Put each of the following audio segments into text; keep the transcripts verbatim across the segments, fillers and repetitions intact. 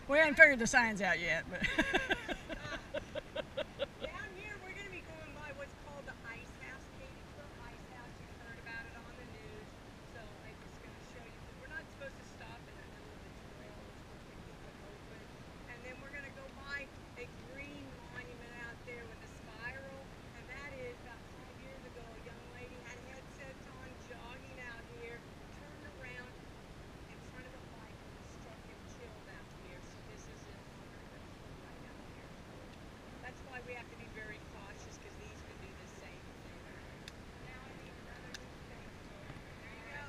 We haven't figured the signs out yet, but. Down here, we're going to be going by what's called the Ice House, Katy Ice House. You've heard about it on the news. So I'm just going to show you. We're not supposed to stop in the middle of the trail. We're supposed to keep it open. And then we're going to go by a green monument out there with a spiral. And that is about five years ago, a young lady had headsets on, jogging out here, turned around in front of a bike and struck and chilled out here. So this is an honor that's right out here. That's why we have to be very cautious, because these could do the same thing. Now I need another new thing. There you go.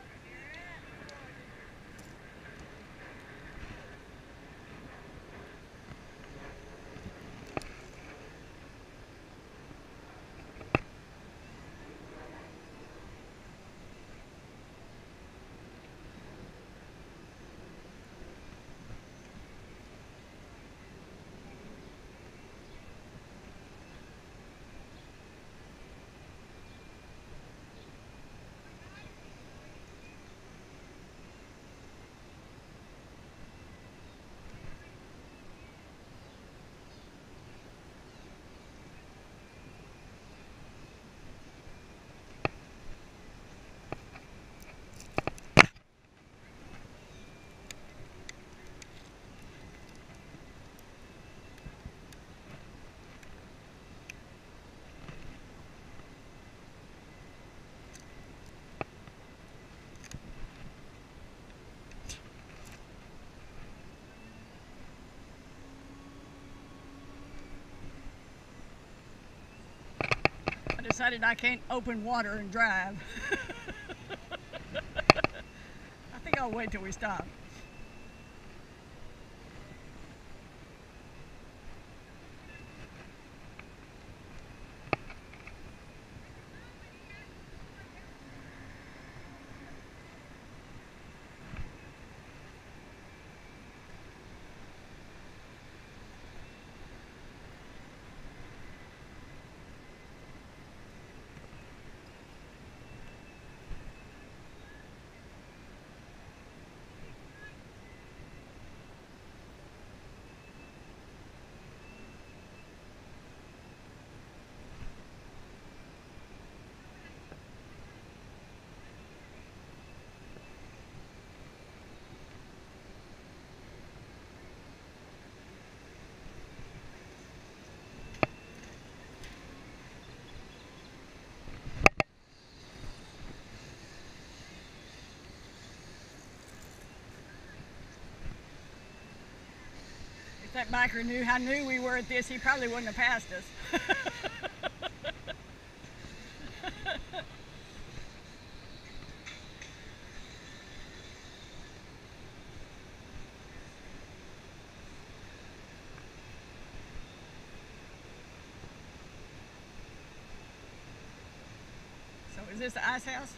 I decided I can't open water and drive. I think I'll wait till we stop. If that biker knew how new we were at this, he probably wouldn't have passed us. So is this the ice house?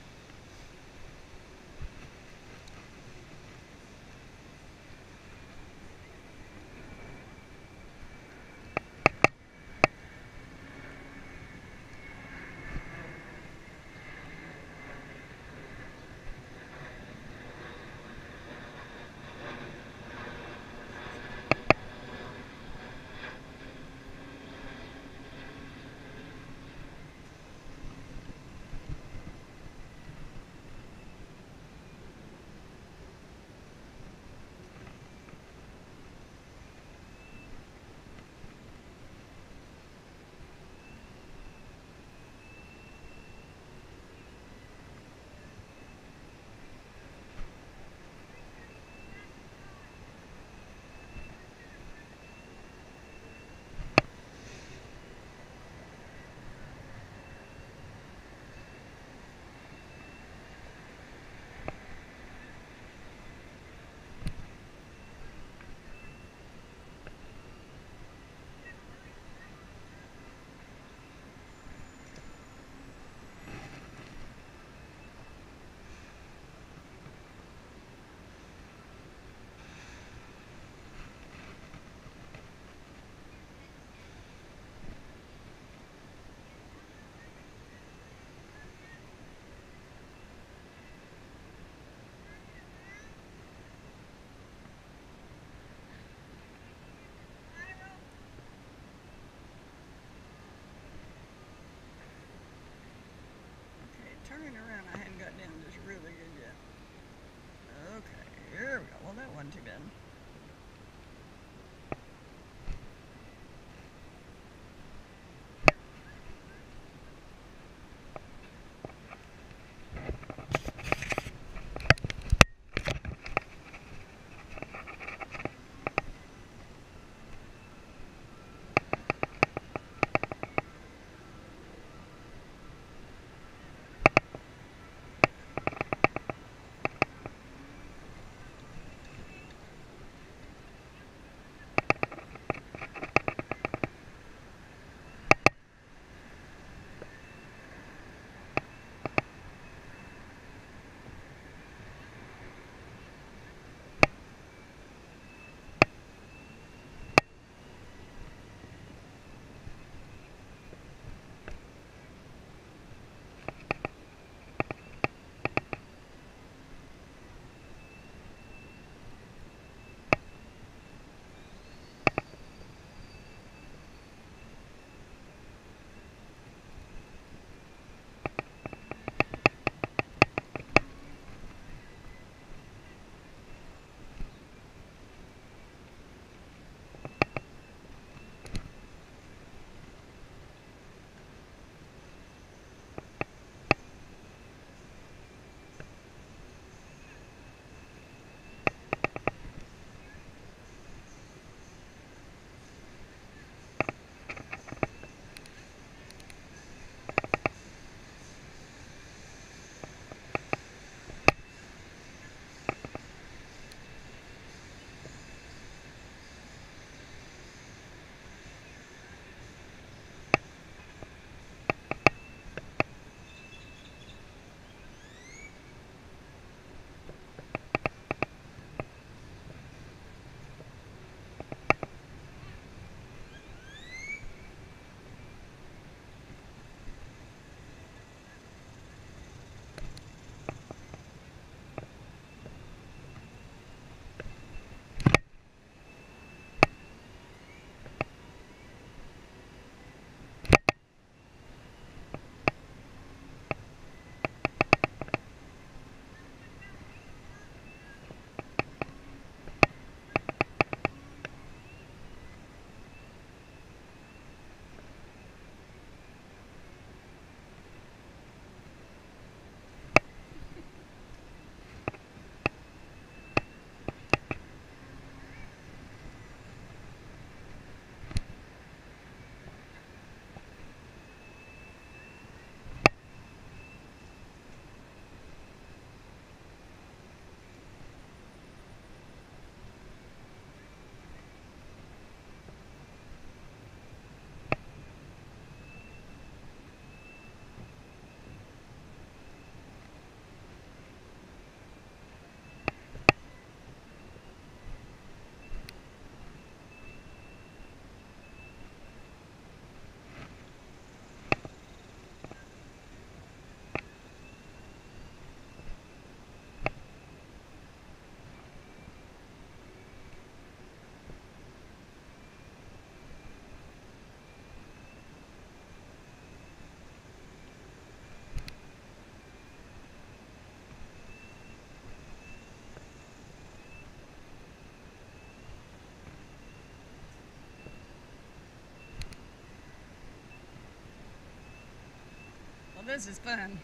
This is fun.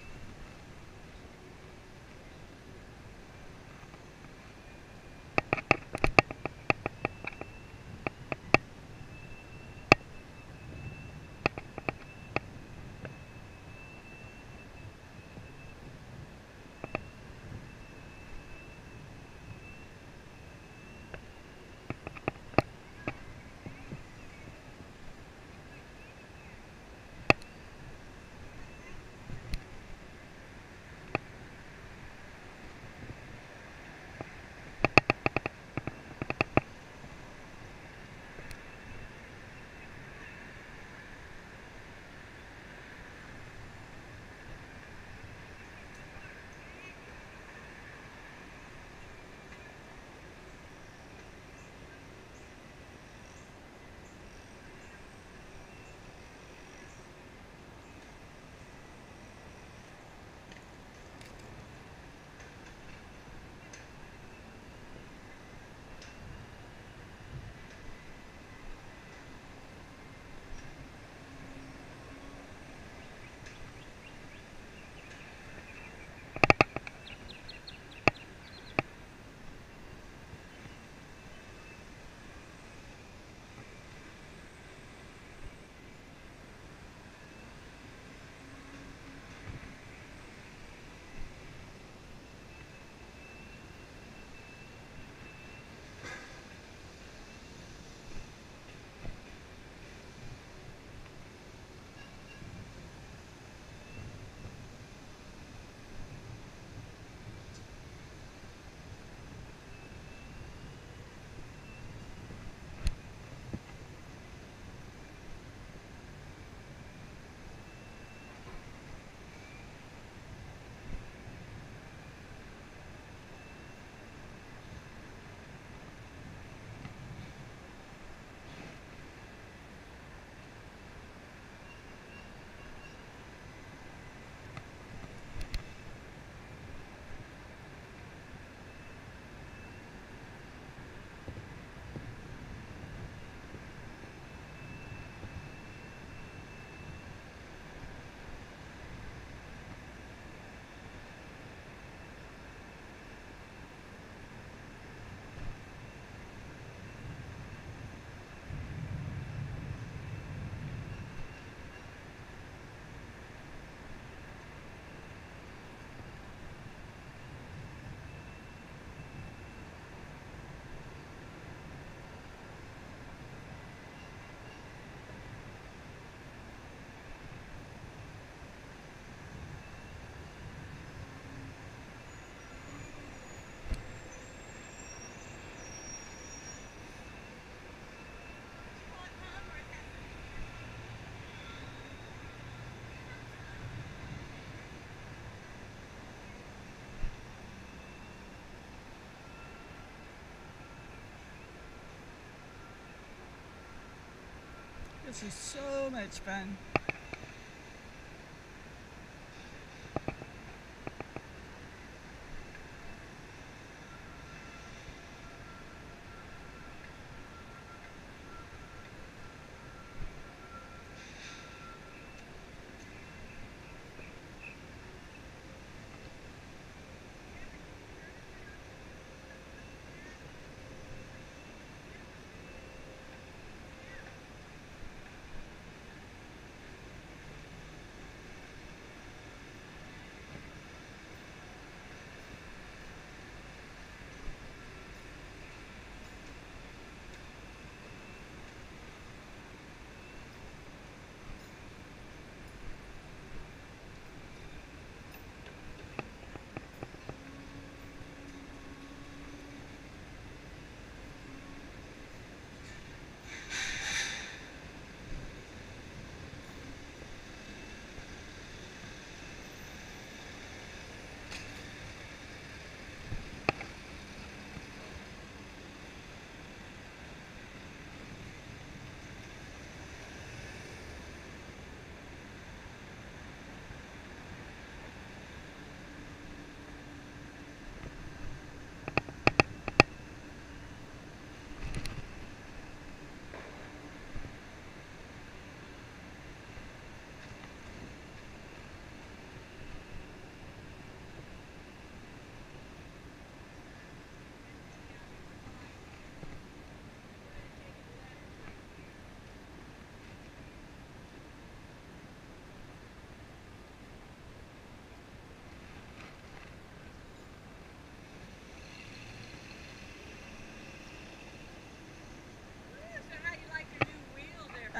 This is so much fun.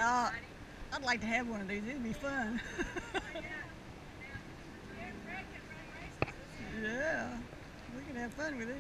Uh, I'd like to have one of these. It'd be fun. Yeah, we can have fun with these.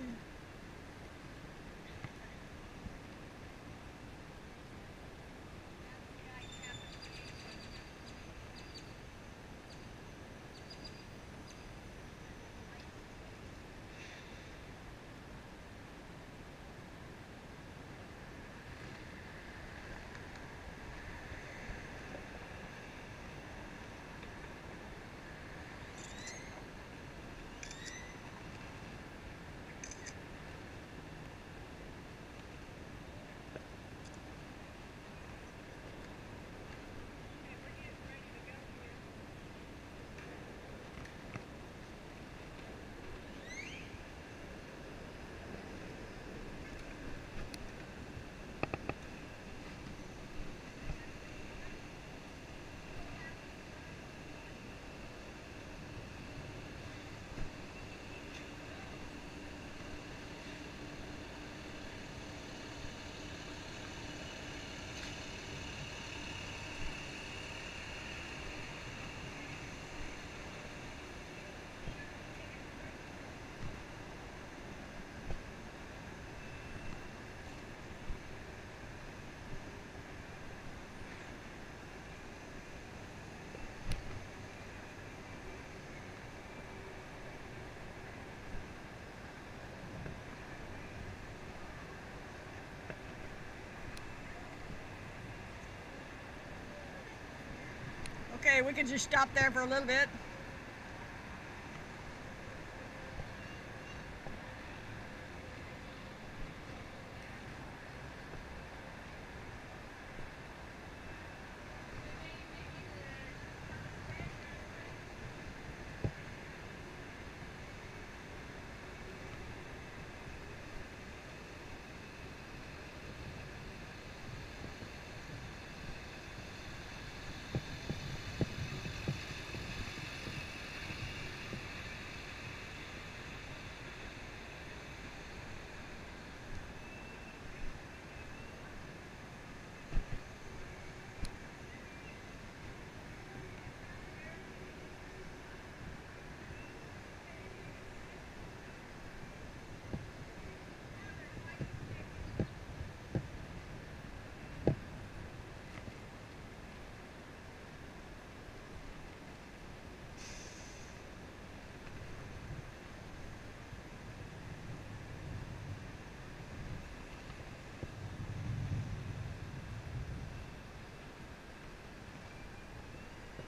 Okay, we can just stop there for a little bit.